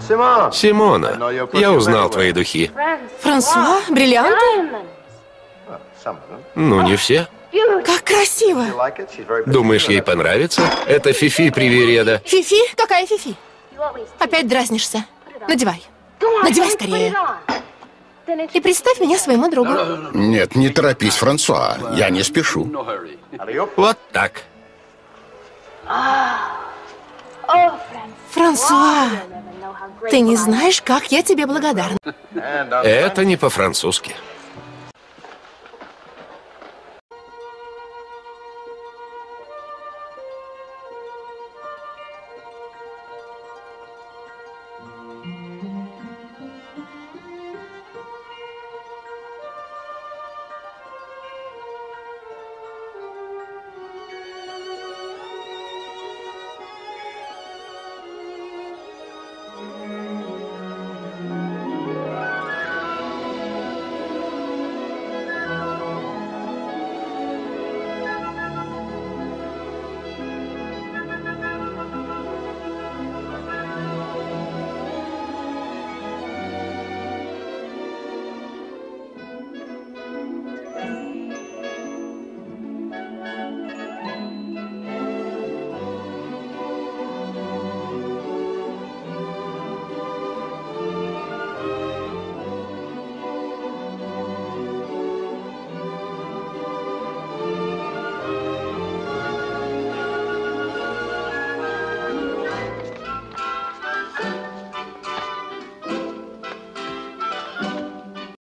Симона, я узнал твои духи. Франсуа? Бриллианты? Ну, не все. Как красиво! Думаешь, ей понравится? Это Фифи Привереда. Фифи? Какая Фифи? Опять дразнишься. Надевай. Надевай скорее. И представь меня своему другу. Нет, не торопись, Франсуа. Я не спешу. Вот так. Франсуа, ты не знаешь, как я тебе благодарна. Это не по-французски.